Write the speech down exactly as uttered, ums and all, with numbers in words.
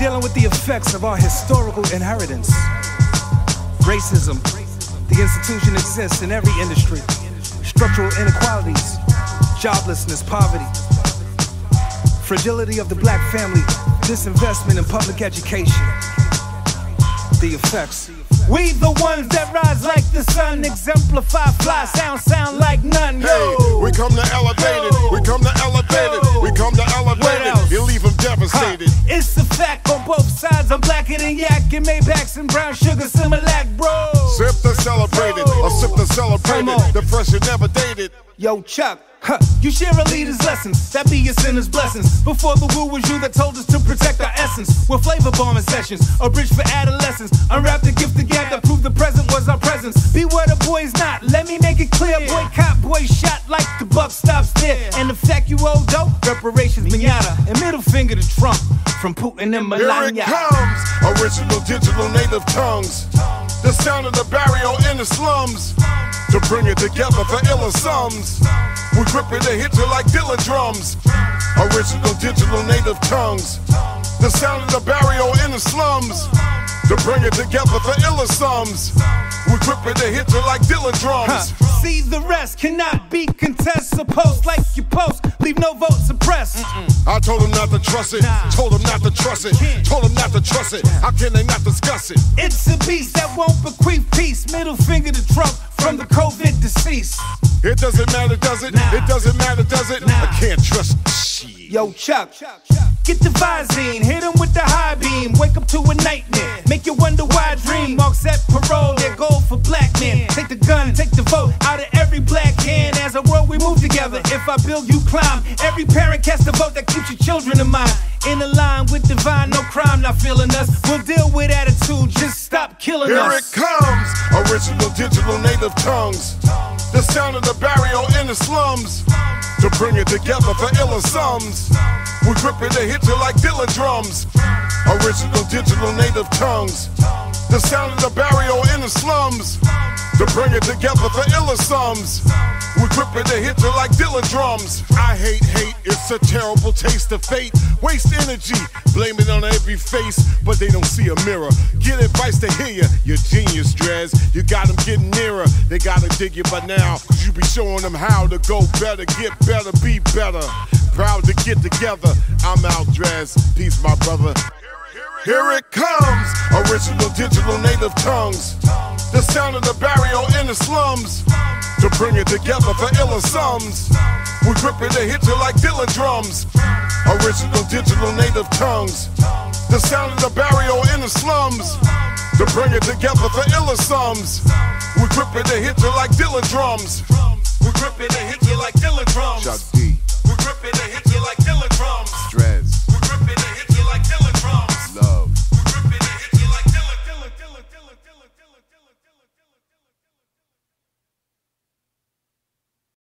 dealing with the effects of our historical inheritance. Racism, the institution exists in every industry. Structural inequalities, joblessness, poverty, fragility of the black family, disinvestment in public education. The effects. We the ones that rise like the sun, exemplify fly, sound, sound like none. Yo. Hey, we come to elevate it, we come to elevate it, we come to elevate it, you leave them devastated. Huh. It's a fact on both sides, I'm blacker than yak and Maybachs and brown sugar, Similac, bro. Sip the celebrated, or sip the celebrated, the pressure never dated. Yo, Chuck, huh, you share a leader's lessons, that be your sinner's blessings. Before the woo was you that told us to protect our essence. With flavor bombing sessions, a bridge for adolescence. Unwrap the gift of gap that proved the present was our presence. Be where the boy's not, let me make it clear. Boy cop, boy shot like the buck stops there. And the fact you owe dope, reparations, Miata. And middle finger to Trump, from Putin and Melania. Here it comes, original digital native tongues. The sound of the barrio in the slums. To bring it together for iller sums. We grip it and hit you like Dilla drums. Original digital native tongues. The sound of the barrio in the slums. To bring it together for iller sums. We grip it and hit you like Dilla drums. Huh. See the rest cannot be contested. So post like you post, leave no vote suppressed. Mm-mm. I told him not to trust it, nah. Told him not to trust it, told him not to trust it. How can they not discuss it? It's a beast that won't bequeath peace. Middle finger to Trump from the COVID deceased. It doesn't matter, does it? Nah. It doesn't matter, does it? Nah. I can't trust shit. Yo, Chuck, get the Visine, hit him with the high beam. Wake up to a nightmare, make you wonder why I dream. Marks at parole, their goal for black men. Take the gun, take the vote out of every black hand. As a world we move together, if I build you climb. Every parent casts a vote that keeps your children in mind. In a line with divine, no crime not feeling us. We'll deal with attitude, just stop killing Here us. Here it comes, original digital native tongues. The sound of the barrio in the slums. To bring it together for iller sums. We grip it and hit you like Dilla drums. Original digital native tongues. The sound of the barrio in the slums. To bring it together for iller sums. We grip it and hit you like Dilla drums. I hate hate, it's a terrible taste of fate. Waste energy, blame it on every face, but they don't see a mirror. Get advice to hear you, you're genius, Drez. You got them getting nearer, they gotta dig you by now. Cause you be showing them how to go better, get better, be better. Proud to get together, I'm out, Drez. Peace, my brother. Here it comes, original digital native tongues. The sound of the barrio in the slums. To bring it together for iller sums. We grip it and hit you like Dilla drums. Original digital native tongues. The sound of the barrio in the slums. To bring it together for iller sums. We grip it and hit you like Dilla drums. We grip it and hit you like Dilla drums.